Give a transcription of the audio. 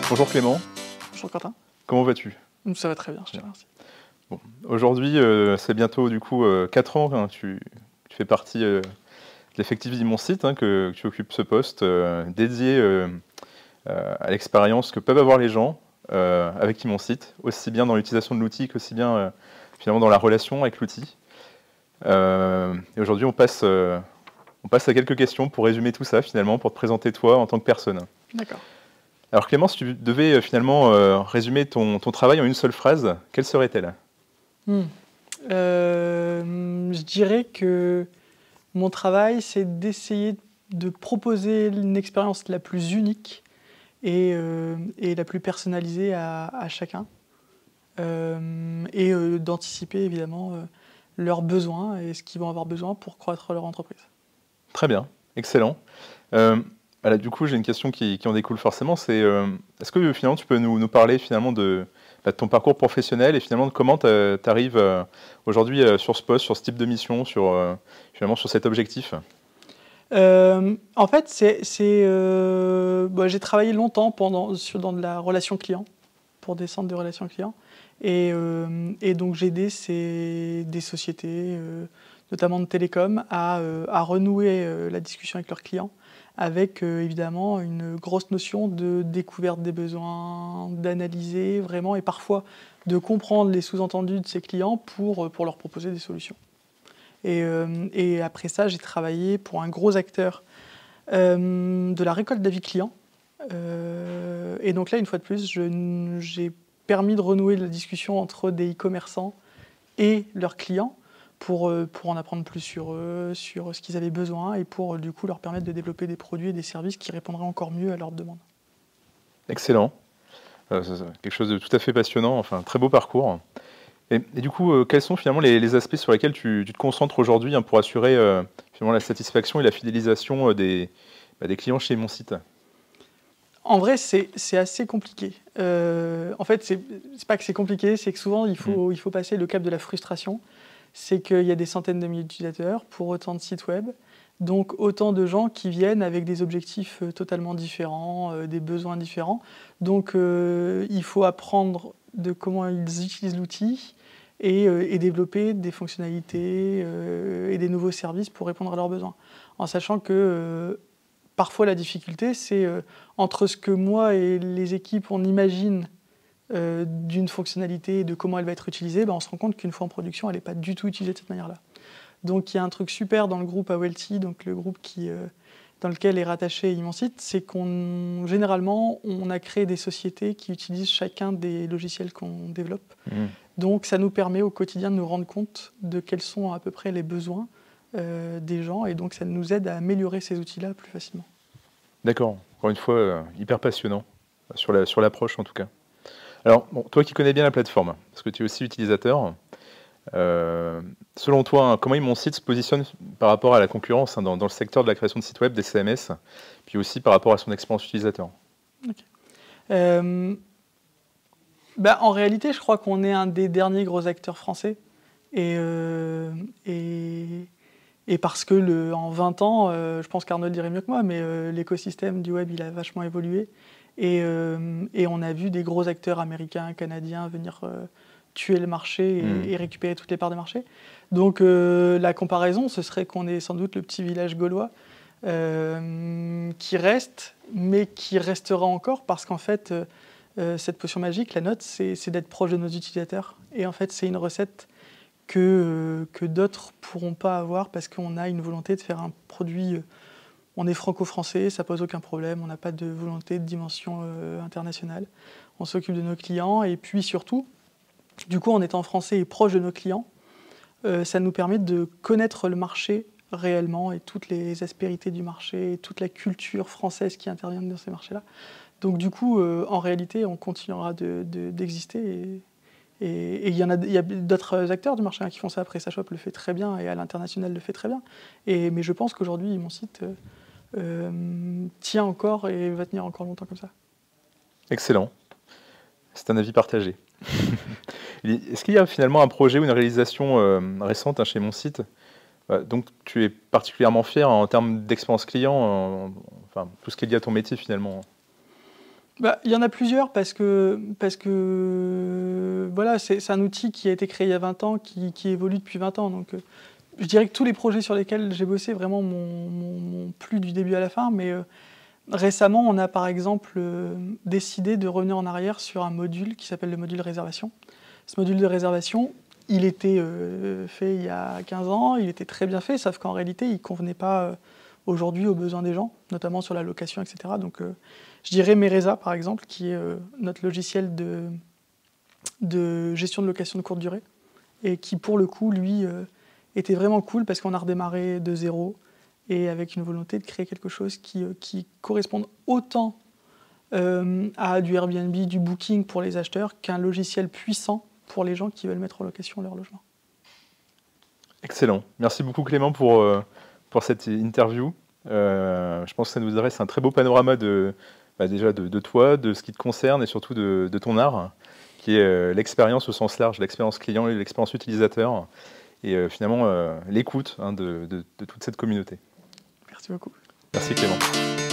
Bonjour Clément, Bonjour Quentin. comment vas-tu? Ça va très bien, je te remercie. Bon, aujourd'hui, c'est bientôt du coup 4 ans, hein, tu fais partie de l'effectif d'Imonsite, hein, que tu occupes ce poste dédié à l'expérience que peuvent avoir les gens avec Imonsite, aussi bien dans l'utilisation de l'outil qu'aussi bien finalement dans la relation avec l'outil. Et aujourd'hui, on passe à quelques questions pour résumer tout ça finalement, pour te présenter toi en tant que personne. D'accord. Alors Clément, si tu devais finalement résumer ton travail en une seule phrase, quelle serait-elle? Je dirais que mon travail, c'est d'essayer de proposer une expérience la plus unique et la plus personnalisée à chacun. D'anticiper évidemment leurs besoins et ce qu'ils vont avoir besoin pour croître leur entreprise. Très bien, excellent. Voilà, du coup, j'ai une question qui en découle forcément, c'est est-ce que finalement tu peux nous parler finalement de ton parcours professionnel et finalement de comment tu arrives aujourd'hui sur ce poste, sur ce type de mission, finalement sur cet objectif? En fait, j'ai travaillé longtemps dans de la relation client, pour des centres de relations clients. Et donc j'ai aidé des sociétés, notamment de télécom, à renouer la discussion avec leurs clients, avec évidemment une grosse notion de découverte des besoins, d'analyser vraiment et parfois de comprendre les sous-entendus de ces clients pour leur proposer des solutions. Et après ça, j'ai travaillé pour un gros acteur de la récolte d'avis clients. Et donc là, une fois de plus, j'ai permis de renouer la discussion entre des e-commerçants et leurs clients pour en apprendre plus sur eux, sur ce qu'ils avaient besoin et pour du coup leur permettre de développer des produits et des services qui répondraient encore mieux à leurs demandes. Excellent. C'est quelque chose de tout à fait passionnant, enfin un très beau parcours. Et du coup, quels sont finalement les aspects sur lesquels tu te concentres aujourd'hui hein, pour assurer finalement la satisfaction et la fidélisation des clients chez Imonsite? En vrai, c'est assez compliqué. En fait, c'est pas que c'est compliqué, c'est que souvent, il faut passer le cap de la frustration. C'est qu'il y a des centaines de milliers d'utilisateurs pour autant de sites web, donc autant de gens qui viennent avec des objectifs totalement différents, des besoins différents. Donc, il faut apprendre de comment ils utilisent l'outil et développer des fonctionnalités et des nouveaux services pour répondre à leurs besoins. En sachant que parfois, la difficulté, c'est entre ce que moi et les équipes, on imagine d'une fonctionnalité et de comment elle va être utilisée, on se rend compte qu'une fois en production, elle n'est pas du tout utilisée de cette manière-là. Donc, il y a un truc super dans le groupe AOLT, donc le groupe dans lequel est rattaché Imonsite, c'est généralement, on a créé des sociétés qui utilisent chacun des logiciels qu'on développe. Donc, ça nous permet au quotidien de nous rendre compte de quels sont à peu près les besoins des gens, et donc ça nous aide à améliorer ces outils-là plus facilement. D'accord, encore une fois, hyper passionnant, sur l'approche en tout cas. Alors, bon, toi qui connais bien la plateforme, parce que tu es aussi utilisateur, selon toi, hein, comment Imonsite se positionne par rapport à la concurrence hein, dans le secteur de la création de sites web, des CMS, puis aussi par rapport à son expérience utilisateur? En réalité, je crois qu'on est un des derniers gros acteurs français. Et parce que en 20 ans, je pense qu'Arnaud le dirait mieux que moi, mais l'écosystème du web, il a vachement évolué. Et on a vu des gros acteurs américains, canadiens venir tuer le marché et récupérer toutes les parts des marchés. Donc la comparaison, ce serait qu'on est sans doute le petit village gaulois qui reste, mais qui restera encore parce qu'en fait, cette potion magique, la note, c'est d'être proche de nos utilisateurs. Et en fait, c'est une recette que d'autres ne pourront pas avoir parce qu'on a une volonté de faire un produit. On est franco-français, ça pose aucun problème, on n'a pas de volonté de dimension internationale. On s'occupe de nos clients et puis surtout, du coup, en étant français et proche de nos clients, ça nous permet de connaître le marché réellement et toutes les aspérités du marché et toute la culture française qui intervient dans ces marchés-là. Donc du coup, en réalité, on continuera d'exister et il y a d'autres acteurs du marché qui font ça. PrestaShop le fait très bien et à l'international le fait très bien. Mais je pense qu'aujourd'hui, mon site tient encore et va tenir encore longtemps comme ça. Excellent. C'est un avis partagé. Est-ce qu'il y a finalement un projet ou une réalisation récente chez Imonsite donc tu es particulièrement fier en termes d'expérience client, enfin tout ce qui est lié à ton métier finalement? Bah, il y en a plusieurs parce que voilà, c'est un outil qui a été créé il y a 20 ans, qui évolue depuis 20 ans. Donc, je dirais que tous les projets sur lesquels j'ai bossé vraiment m'ont plu du début à la fin. Mais récemment, on a par exemple décidé de revenir en arrière sur un module qui s'appelle le module réservation. Ce module de réservation, il était fait il y a 15 ans, il était très bien fait, sauf qu'en réalité, il ne convenait pas aujourd'hui aux besoins des gens, notamment sur la location, etc. Donc, je dirais Mereza, par exemple, qui est notre logiciel de gestion de location de courte durée, et qui, pour le coup, lui, était vraiment cool parce qu'on a redémarré de zéro, et avec une volonté de créer quelque chose qui corresponde autant à du Airbnb, du Booking pour les acheteurs, qu'un logiciel puissant pour les gens qui veulent mettre en location leur logement. Excellent. Merci beaucoup Clément pour cette interview. Je pense que ça nous adresse un très beau panorama déjà de toi, de ce qui te concerne et surtout de ton art, qui est l'expérience au sens large, l'expérience client et l'expérience utilisateur, et finalement l'écoute de toute cette communauté. Merci beaucoup. Merci Clément.